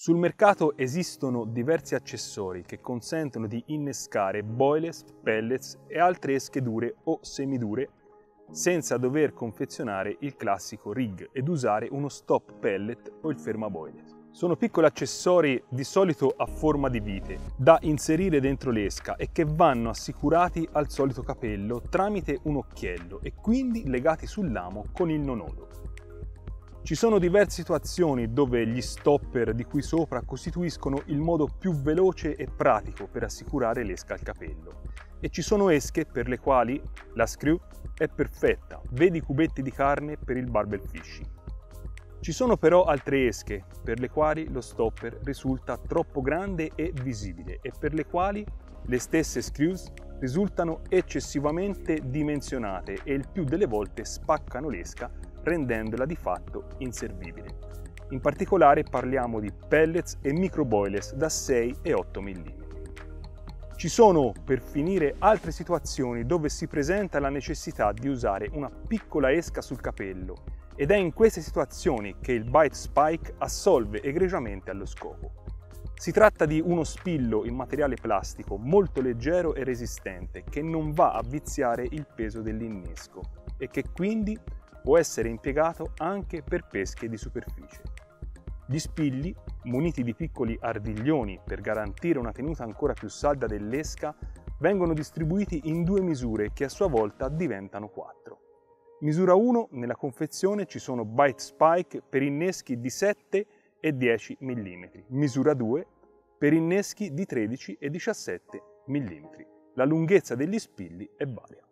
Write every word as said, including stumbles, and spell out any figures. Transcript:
Sul mercato esistono diversi accessori che consentono di innescare boilers, pellets e altre esche dure o semidure senza dover confezionare il classico rig ed usare uno stop pellet o il fermaboiler. Sono piccoli accessori di solito a forma di vite da inserire dentro l'esca e che vanno assicurati al solito capello tramite un occhiello e quindi legati sull'amo con il nonodo. Ci sono diverse situazioni dove gli stopper di qui sopra costituiscono il modo più veloce e pratico per assicurare l'esca al capello e ci sono esche per le quali la screw è perfetta, vedi i cubetti di carne per il barbell fishing. Ci sono però altre esche per le quali lo stopper risulta troppo grande e visibile e per le quali le stesse screws risultano eccessivamente dimensionate e il più delle volte spaccano l'esca rendendola di fatto inservibile. In particolare parliamo di pellets e microboilers da sei e otto millimetri. Ci sono, per finire, altre situazioni dove si presenta la necessità di usare una piccola esca sul capello ed è in queste situazioni che il Bite Spike assolve egregiamente allo scopo. Si tratta di uno spillo in materiale plastico molto leggero e resistente che non va a viziare il peso dell'innesco e che quindi può essere impiegato anche per pesche di superficie. Gli spilli, muniti di piccoli ardiglioni per garantire una tenuta ancora più salda dell'esca, vengono distribuiti in due misure che a sua volta diventano quattro. Misura uno, nella confezione ci sono Bite Spike per inneschi di sette e dieci millimetri. Misura due, per inneschi di tredici e diciassette millimetri. La lunghezza degli spilli è varia.